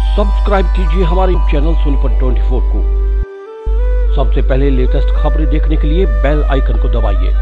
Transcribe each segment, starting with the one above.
Subscribe कीजिए हमारे channel Sonipat 24 को। सबसे पहले लेटेस्ट खबरें देखने के लिए बेल आइकन को दबाइए।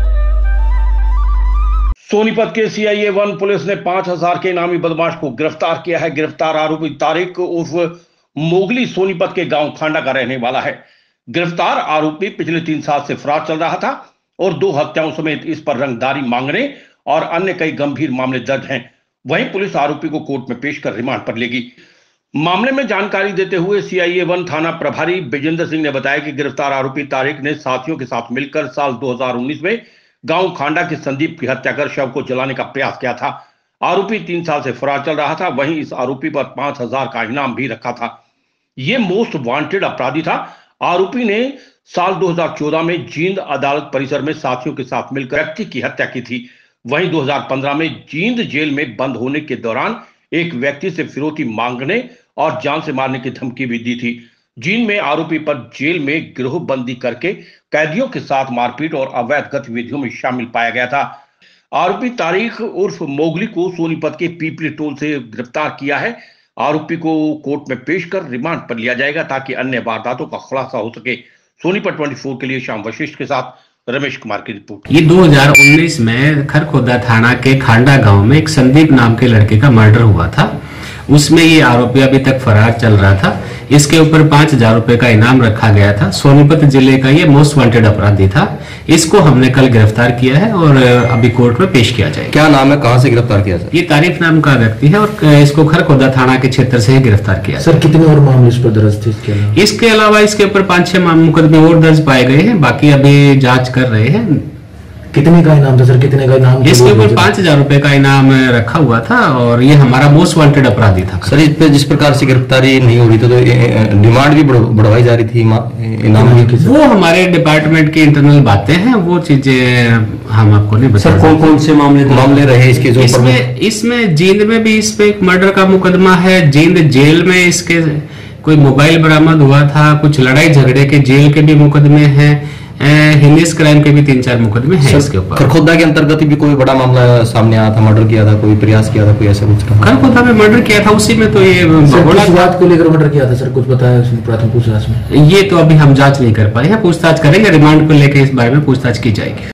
सोनीपत के CIA 1 पुलिस ने 5000 के इनामी बदमाश को गिरफ्तार किया है। गिरफ्तार आरोपी तारिक उर्फ मोगली सोनीपत के गांव खांडा का रहने वाला है। गिरफ्तार आरोपी पिछले 3 साल से फरार चल रहा था और 2 हत्याओं समेत इस पर रंगदारी मांगने और अन्य कई गंभीर मामले दर्ज हैं। वहीं पुलिस आरोपी को कोर्ट में पेश कर रिमांड पर लेगी। मामले में जानकारी देते हुए CIA 1 थाना प्रभारी विजेंद्र सिंह ने बताया कि गिरफ्तार आरोपी तारिक ने साथियों के साथ मिलकर साल 2019 में गांव खांडा के संदीप की हत्या कर शव को जलाने का प्रयास किया था। आरोपी 3 साल से फरार चल रहा था। वहीं इस आरोपी पर 5000 का इनाम भी रखा था। यह मोस्ट वांटेड अपराधी था। आरोपी ने साल 2014 में जींद अदालत परिसर में साथियों के साथ मिलकर व्यक्ति की हत्या की थी। वहीं 2015 में जींद जेल में बंद होने के दौरान एक व्यक्ति से फिरौती मांगने और जान से मारने की धमकी भी दी थी। जींद में आरोपी पर जेल में गिरोहबंदी करके कैदियों के साथ मारपीट और अवैध गतिविधियों में शामिल पाया गया था। आरोपी तारिक उर्फ मोगली को सोनीपत के पीपली टोल से गिरफ्तार किया है। आरोपी को कोर्ट में पेश कर रिमांड पर लिया जाएगा ताकि अन्य वारदातों का खुलासा हो सके। सोनीपत 24 के लिए श्याम वशिष्ठ के साथ रमेश कुमार की रिपोर्ट। ये 2019 में खरखोदा थाना के खांडा गांव में एक संदीप नाम के लड़के का मर्डर हुआ था। उसमें ये आरोपी अभी तक फरार चल रहा था। इसके ऊपर 5000 रुपए का इनाम रखा गया था। सोनीपत जिले का ये मोस्ट वांटेड अपराधी था। इसको हमने कल गिरफ्तार किया है और अभी कोर्ट में पेश किया जाएगा। क्या नाम है, कहां से गिरफ्तार किया सर? ये तारिक नाम का व्यक्ति है और इसको खरखोदा थाना के क्षेत्र से गिरफ्तार किया। सर कितने और मामले इस पर दर्ज थे? इसके अलावा इसके ऊपर 5-6 मुकदमे और दर्ज पाए गए हैं। बाकी अभी जांच कर रहे हैं। कितने का इनाम था सर? कितने का इनाम? इसके ऊपर 5000 रुपए का इनाम रखा हुआ था और ये हमारा मोस्ट वांटेड अपराधी था। सर इस पे जिस प्रकार से गिरफ्तारी नहीं हो रही थी तो डिमांड भी बढ़वाई जा रही थी इनाम की। वो हमारे डिपार्टमेंट की इंटरनल बातें हैं, वो चीजें हम आपको नहीं बता। सर कौन कौन से मामले रहे इसके? जो इसमें जींद में भी इस पे एक मर्डर का मुकदमा है। जींद जेल में इसके कोई मोबाइल बरामद हुआ था। कुछ लड़ाई झगड़े के जेल के भी मुकदमे हैं। हिंदिस क्राइम के भी 3-4 मुकदमे हैं इसके ऊपर। खरखोदा के अंतर्गत भी कोई बड़ा मामला सामने आया था, मर्डर किया था, कोई प्रयास किया था, कोई ऐसा कुछ? खरखोदा में मर्डर किया था, उसी में तो ये बात को लेकर मर्डर किया था सर, कुछ बताया प्राथमिक पूछताछ में? ये तो अभी हम जांच नहीं कर पाए हैं, पूछताछ करेंगे। रिमांड को लेकर इस बारे में पूछताछ की जाएगी।